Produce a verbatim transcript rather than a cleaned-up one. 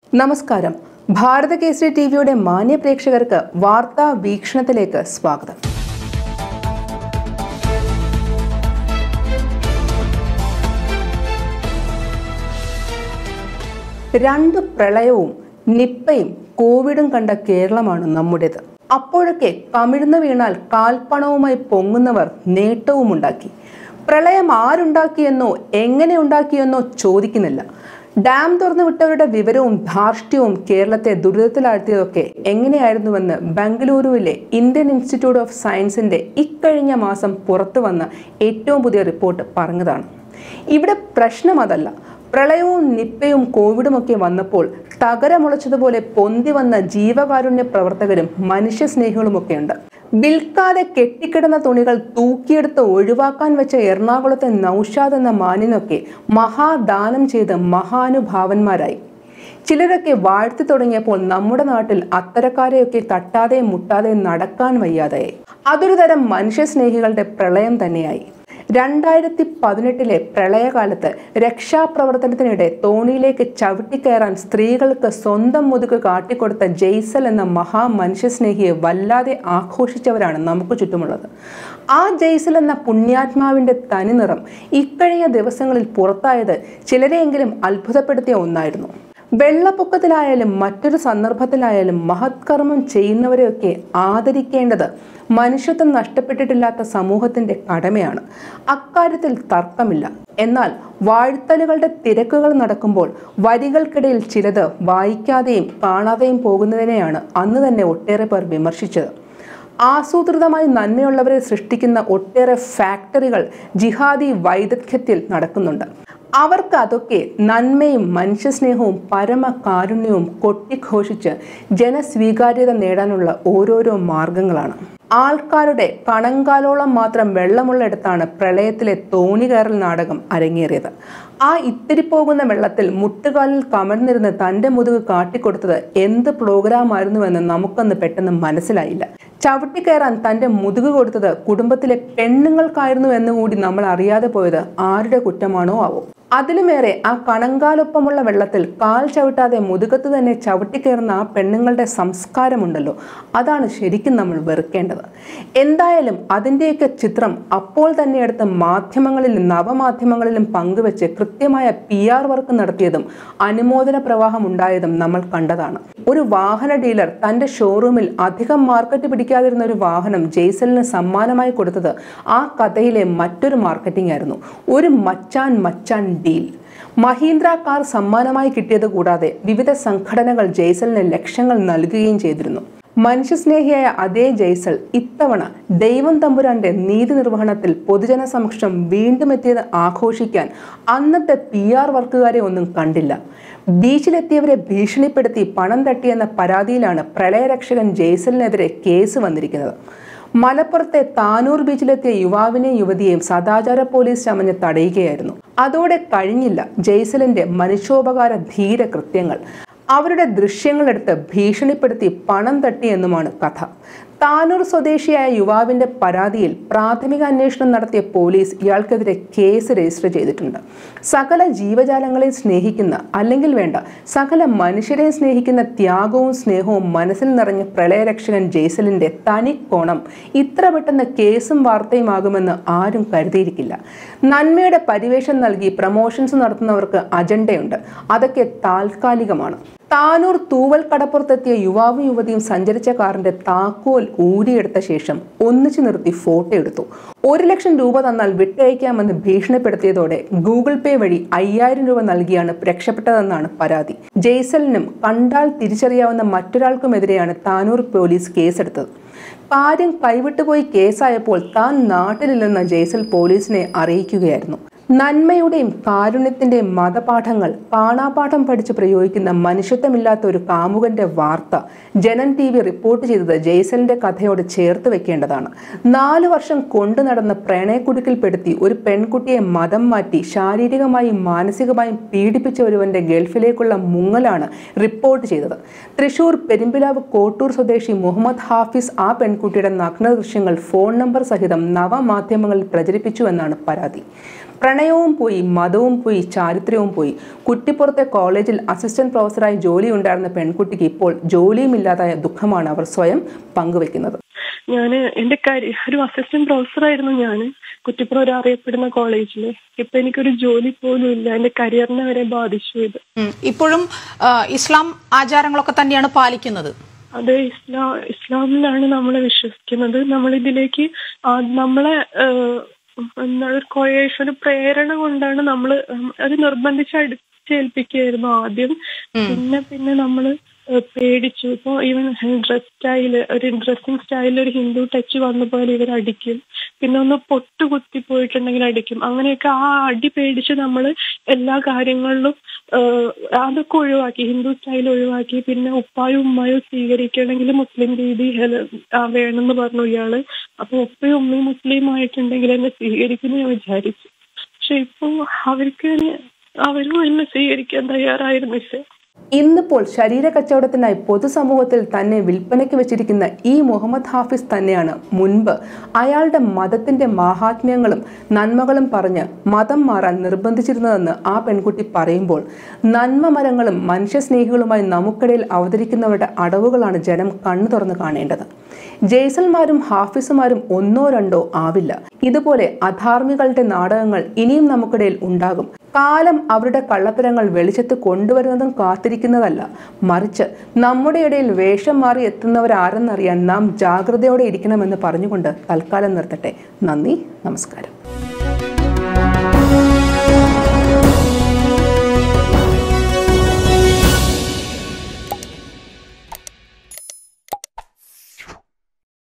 നമസ്കാരം. ഭാരത കേസരി ടിവിയുടെ മാന്യ പ്രേക്ഷകർക്ക് വാർത്താ വീക്ഷണത്തിലേക്ക് സ്വാഗതം. രണ്ട് പ്രളയവും നിപ്പയും കോവിഡും കണ്ട കേരളമാണ് നമ്മുടേത്. അപ്പോഴൊക്കെ കമിഴ്ന്നു വീണാൽ കാൽപ്പണവുമായി പൊങ്ങുന്നവർ നേട്ടവും ഉണ്ടാക്കി. പ്രളയം ആരുണ്ടാക്കിയെന്നോ എങ്ങനെ ഉണ്ടാക്കിയെന്നോ ചോദിക്കുന്നില്ല. ഡാം തുറന്നു വിട്ടവരുടെ വിവരവും ധാർഷ്ട്യവും കേരളത്തെ ദുരിതത്തിലാഴ്ത്തിയതൊക്കെ എങ്ങനെയായിരുന്നുവെന്ന് ബംഗളൂരുവിലെ ഇന്ത്യൻ ഇൻസ്റ്റിറ്റ്യൂട്ട് ഓഫ് സയൻസിന്റെ ഇക്കഴിഞ്ഞ മാസം പുറത്തു വന്ന ഏറ്റവും പുതിയ റിപ്പോർട്ട് പറഞ്ഞതാണ്. ഇവിടെ പ്രശ്നം അതല്ല. പ്രളയവും നിപ്പയും കോവിഡുമൊക്കെ വന്നപ്പോൾ തകരമുളച്ചതുപോലെ പൊന്തി വന്ന ജീവകാരുണ്യ പ്രവർത്തകരും മനുഷ്യസ്നേഹികളുമൊക്കെയുണ്ട്. വിൽക്കാതെ കെട്ടിക്കിടന്ന തുണികൾ തൂക്കിയെടുത്ത് ഒഴിവാക്കാൻ വെച്ച എറണാകുളത്തെ നൌഷാദ് എന്ന മാന്യനൊക്കെ മഹാദാനം ചെയ്ത് മഹാനുഭാവന്മാരായി. ചിലരൊക്കെ വാഴ്ത്തി തുടങ്ങിയപ്പോൾ നമ്മുടെ നാട്ടിൽ അത്തരക്കാരെയൊക്കെ തട്ടാതെ മുട്ടാതെ നടക്കാൻ വയ്യാതായി. അതൊരു തരം മനുഷ്യസ്നേഹികളുടെ പ്രളയം തന്നെയായി. രണ്ടായിരത്തി പതിനെട്ടിലെ പ്രളയകാലത്ത് രക്ഷാപ്രവർത്തനത്തിനിടെ തോണിയിലേക്ക് ചവിട്ടിക്കയറാൻ സ്ത്രീകൾക്ക് സ്വന്തം മുതുക് കാട്ടിക്കൊടുത്ത ജയ്സൽ എന്ന മഹാ മനുഷ്യസ്നേഹിയെ വല്ലാതെ ആഘോഷിച്ചവരാണ് നമുക്ക് ചുറ്റുമുള്ളത്. ആ ജയ്സൽ എന്ന പുണ്യാത്മാവിന്റെ തനിനിറം ഇക്കഴിഞ്ഞ ദിവസങ്ങളിൽ പുറത്തായത് ചിലരെയെങ്കിലും അത്ഭുതപ്പെടുത്തിയ ഒന്നായിരുന്നു. വെള്ളപ്പൊക്കത്തിലായാലും മറ്റൊരു സന്ദർഭത്തിലായാലും മഹത്കർമ്മം ചെയ്യുന്നവരെയൊക്കെ ആദരിക്കേണ്ടത് മനുഷ്യത്വം നഷ്ടപ്പെട്ടിട്ടില്ലാത്ത സമൂഹത്തിന്റെ കടമയാണ്. അക്കാര്യത്തിൽ തർക്കമില്ല. എന്നാൽ വാഴ്ത്തലുകളുടെ തിരക്കുകൾ നടക്കുമ്പോൾ വരികൾക്കിടയിൽ ചിലത് വായിക്കാതെയും കാണാതെയും പോകുന്നതിനെയാണ് അന്ന് തന്നെ ഒട്ടേറെ പേർ വിമർശിച്ചത്. ആസൂത്രിതമായി നന്മയുള്ളവരെ സൃഷ്ടിക്കുന്ന ഒട്ടേറെ ഫാക്ടറികൾ ജിഹാദി വൈദഗ്ധ്യത്തിൽ നടക്കുന്നുണ്ട്. അവർക്ക് അതൊക്കെ നന്മയും മനുഷ്യസ്നേഹവും പരമകാരുണ്യവും കൊട്ടിഘോഷിച്ച് ജനസ്വീകാര്യത നേടാനുള്ള ഓരോരോ മാർഗങ്ങളാണ്. ആൾക്കാരുടെ കണങ്കാലോളം മാത്രം വെള്ളമുള്ളിടത്താണ് പ്രളയത്തിലെ തോണി കയറൽ നാടകം അരങ്ങേറിയത്. ആ ഇത്തിരി പോകുന്ന വെള്ളത്തിൽ മുട്ടുകാലിൽ കമഴ്ന്നിരുന്ന് തൻ്റെ മുതുക് കാട്ടിക്കൊടുത്തത് എന്ത് പ്രോഗ്രാമായിരുന്നുവെന്ന് നമുക്കൊന്ന് പെട്ടെന്ന് മനസ്സിലായില്ല. ചവിട്ടിക്കയറാൻ തൻ്റെ മുതുക് കൊടുത്തത് കുടുംബത്തിലെ പെണ്ണുങ്ങൾക്കായിരുന്നു എന്നുകൂടി നമ്മൾ അറിയാതെ പോയത് ആരുടെ കുറ്റമാണോ ആവോ. അതിലുമേറെ ആ കണങ്കാലൊപ്പമുള്ള വെള്ളത്തിൽ കാൽ ചവിട്ടാതെ മുതുകത്ത് തന്നെ ചവിട്ടിക്കയറുന്ന ആ പെണ്ണുങ്ങളുടെ സംസ്കാരമുണ്ടല്ലോ, അതാണ് ശരിക്കും നമ്മൾ വെറുക്കേണ്ടത്. എന്തായാലും അതിൻ്റെയൊക്കെ ചിത്രം അപ്പോൾ തന്നെ എടുത്ത് മാധ്യമങ്ങളിലും നവമാധ്യമങ്ങളിലും പങ്കുവെച്ച് കൃത്യമായ പി ആർ വർക്ക് നടത്തിയതും അനുമോദന പ്രവാഹം ഉണ്ടായതും നമ്മൾ കണ്ടതാണ്. ഒരു വാഹന ഡീലർ തൻ്റെ ഷോറൂമിൽ അധികം മാർക്കറ്റ് പിടിക്കാതിരുന്ന ഒരു വാഹനം ജയ്സലിന് സമ്മാനമായി കൊടുത്തത് ആ കഥയിലെ മറ്റൊരു മാർക്കറ്റിംഗ് ആയിരുന്നു. ഒരു മച്ചാൻ മച്ചാൻ ഡീൽ. മഹീന്ദ്ര കാർ സമ്മാനമായി കിട്ടിയത് കൂടാതെ വിവിധ സംഘടനകൾ ജയ്സലിന് ലക്ഷങ്ങൾ നൽകുകയും ചെയ്തിരുന്നു. മനുഷ്യസ്നേഹിയായ അതേ ജയ്സൽ ഇത്തവണ ദൈവം തമ്പുരാന്റെ നീതി നിർവഹണത്തിൽ പൊതുജന സമക്ഷം വീണ്ടും എത്തിയത് ആഘോഷിക്കാൻ അന്നത്തെ പി ആർ വർക്കുകാരെ ഒന്നും കണ്ടില്ല. ബീച്ചിലെത്തിയവരെ ഭീഷണിപ്പെടുത്തി പണം തട്ടിയെന്ന പരാതിയിലാണ് പ്രളയരക്ഷകൻ ജയ്സലിനെതിരെ കേസ് വന്നിരിക്കുന്നത്. മലപ്പുറത്തെ താനൂർ ബീച്ചിലെത്തിയ യുവാവിനെയും യുവതിയെയും സദാചാര പോലീസ് ചമഞ്ഞ് തടയുകയായിരുന്നു. അതോടെ കഴിഞ്ഞില്ല ജയ്സലിന്റെ മനുഷ്യോപകാര ധീര കൃത്യങ്ങൾ. അവരുടെ ദൃശ്യങ്ങളെടുത്ത് ഭീഷണിപ്പെടുത്തി പണം തട്ടിയെന്നുമാണ് കഥ. താനൂർ സ്വദേശിയായ യുവാവിന്റെ പരാതിയിൽ പ്രാഥമിക അന്വേഷണം നടത്തിയ പോലീസ് ഇയാൾക്കെതിരെ കേസ് രജിസ്റ്റർ ചെയ്തിട്ടുണ്ട്. സകല ജീവജാലങ്ങളെയും സ്നേഹിക്കുന്ന, അല്ലെങ്കിൽ വേണ്ട സകല മനുഷ്യരെ സ്നേഹിക്കുന്ന ത്യാഗവും സ്നേഹവും മനസ്സിൽ നിറഞ്ഞ പ്രളയരക്ഷകൻ ജയ്സലിന്റെ തനിക്കോണം ഇത്ര പെട്ടെന്ന് കേസും വാർത്തയുമാകുമെന്ന് ആരും കരുതിയിരിക്കില്ല. നന്മയുടെ പരിവേഷം നൽകി പ്രമോഷൻസ് നടത്തുന്നവർക്ക് അജണ്ടയുണ്ട്. അതൊക്കെ താൽക്കാലികമാണ്. താനൂർ തൂവൽ കടപ്പുറത്തെത്തിയ യുവാവും യുവതിയും സഞ്ചരിച്ച കാറിന്റെ താക്കോൽ ഊരിയെടുത്ത ശേഷം ഒന്നിച്ചു നിർത്തി ഫോട്ടോ എടുത്തു. ഒരു ലക്ഷം രൂപ തന്നാൽ വിട്ടയക്കാമെന്ന് ഭീഷണിപ്പെടുത്തിയതോടെ ഗൂഗിൾ പേ വഴി അയ്യായിരം രൂപ നൽകിയാണ് രക്ഷപ്പെട്ടതെന്നാണ് പരാതി. ജയ്സലിനും കണ്ടാൽ തിരിച്ചറിയാവുന്ന മറ്റൊരാൾക്കുമെതിരെയാണ് താനൂർ പോലീസ് കേസെടുത്തത്. കാര്യം കൈവിട്ടുപോയി കേസായപ്പോൾ താൻ നാട്ടിലില്ലെന്ന ജയ്സൽ പോലീസിനെ അറിയിക്കുകയായിരുന്നു. നന്മയുടെയും കാരുണ്യത്തിന്റെയും മതപാഠങ്ങൾ കാണാപാഠം പഠിച്ച് പ്രയോഗിക്കുന്ന മനുഷ്യത്വമില്ലാത്ത ഒരു കാമുകന്റെ വാർത്ത ജനൻ ടി വി റിപ്പോർട്ട് ചെയ്തത് ജയ്സലിന്റെ കഥയോട് ചേർത്ത് വെക്കേണ്ടതാണ്. നാലു വർഷം കൊണ്ടു നടന്ന പ്രണയക്കുടുക്കിൽപ്പെടുത്തി ഒരു പെൺകുട്ടിയെ മതം മാറ്റി ശാരീരികമായും മാനസികമായും പീഡിപ്പിച്ച ഒരുവന്റെ ഗൾഫിലേക്കുള്ള മുങ്ങലാണ് റിപ്പോർട്ട് ചെയ്തത്. തൃശൂർ പെരുമ്പിലാവ് കോട്ടൂർ സ്വദേശി മുഹമ്മദ് ഹാഫിസ് ആ പെൺകുട്ടിയുടെ നഗ്ന ദൃശ്യങ്ങൾ ഫോൺ നമ്പർ സഹിതം നവമാധ്യമങ്ങളിൽ പ്രചരിപ്പിച്ചുവെന്നാണ് പരാതി. പ്രണയവും പോയി, മതവും പോയി, ചാരിത്രവും പോയി. കുറ്റിപ്പുറത്തെ കോളേജിൽ അസിസ്റ്റന്റ് പ്രൊഫസറായി ജോലി ഉണ്ടായിരുന്ന പെൺകുട്ടിക്ക് ഇപ്പോൾ ജോലിയും ഇല്ലാതായ ദുഃഖമാണ് അവർ സ്വയം പങ്കുവെക്കുന്നത്. ഞാൻ എന്റെ കരിയർ ഒരു അസിസ്റ്റന്റ് പ്രൊഫസറായിരുന്നു. ഞാൻ കുറ്റിപ്പുറം ഒരു അറിയപ്പെടുന്ന കോളേജില്. ഇപ്പൊ എനിക്കൊരു ജോലി പോലും ഇല്ല. എന്റെ കരിയറിനെ വരെ ബാധിച്ചു ഇത്. ഇപ്പോഴും ഇസ്ലാം ആചാരങ്ങളൊക്കെ തന്നെയാണ് പാലിക്കുന്നത്. അതെ, ഇസ്ലാം ഇസ്ലാമിലാണ് നമ്മൾ വിശ്വസിക്കുന്നത്. നമ്മളിതിലേക്ക് നമ്മളെ എന്താ ഒരു കൊയേഷൻ, ഒരു പ്രേരണ കൊണ്ടാണ് നമ്മൾ അത് നിർബന്ധിച്ച് അടിച്ചേൽപ്പിക്കുകയായിരുന്നു ആദ്യം. പിന്നെ പിന്നെ നമ്മള് പേടിച്ചു. ഇപ്പൊ ഈവൻ ഡ്രസ് സ്റ്റൈല്, ഒരു ഡ്രസ്സിങ് സ്റ്റൈലിൽ ഒരു ഹിന്ദു ടച്ച് വന്ന പോലെ ഇവർ അടിക്കും. പിന്നെ ഒന്ന് പൊട്ട് കുത്തി പോയിട്ടുണ്ടെങ്കിൽ അടിക്കും. അങ്ങനെയൊക്കെ ആ അടി പേടിച്ച് നമ്മൾ എല്ലാ കാര്യങ്ങളിലും അതൊക്കെ ഒഴിവാക്കി, ഹിന്ദു സ്റ്റൈൽ ഒഴിവാക്കി. പിന്നെ ഉപ്പായും ഉമ്മായും സ്വീകരിക്കണമെങ്കിൽ മുസ്ലിം രീതി വേണമെന്ന് പറഞ്ഞു ഇയാള്. അപ്പൊ ഉപ്പയും ഉമ്മയും മുസ്ലിം ആയിട്ടുണ്ടെങ്കിൽ എന്നെ സ്വീകരിക്കുന്നു ഞാൻ വിചാരിച്ചു. പക്ഷെ ഇപ്പൊ അവർക്ക് അവരും എന്നെ സ്വീകരിക്കാൻ തയ്യാറായിരുന്നില്ല. ഇന്നിപ്പോൾ ശരീര കച്ചവടത്തിനായി പൊതുസമൂഹത്തിൽ തന്നെ വിൽപ്പനയ്ക്ക് വെച്ചിരിക്കുന്ന ഈ മുഹമ്മദ് ഹാഫിസ് തന്നെയാണ് മുൻപ് അയാളുടെ മതത്തിന്റെ മാഹാത്മ്യങ്ങളും നന്മകളും പറഞ്ഞ് മതം മാറാൻ നിർബന്ധിച്ചിരുന്നതെന്ന് ആ പെൺകുട്ടി പറയുമ്പോൾ, നന്മ മരങ്ങളും മനുഷ്യസ്നേഹികളുമായി നമുക്കിടയിൽ അവതരിക്കുന്നവരുടെ അടവുകളാണ് ജനം കണ്ണു തുറന്ന് കാണേണ്ടത്. ജയ്സൽമാരും ഹാഫിസുമാരും ഒന്നോ രണ്ടോ ആവില്ല. ഇതുപോലെ അധാർമികളുടെ നാടകങ്ങൾ ഇനിയും നമുക്കിടയിൽ ഉണ്ടാകും. കാലം അവരുടെ കള്ളത്തരങ്ങൾ വെളിച്ചത്ത് കൊണ്ടുവരുന്നതും കാത്തിരിക്കുന്നതല്ല, മറിച്ച് നമ്മുടെ ഇടയിൽ വേഷം മാറി എത്തുന്നവരാരെന്നറിയാൻ നാം ജാഗ്രതയോടെ ഇരിക്കണമെന്ന് പറഞ്ഞുകൊണ്ട് തൽക്കാലം നിർത്തട്ടെ. നന്ദി, നമസ്കാരം.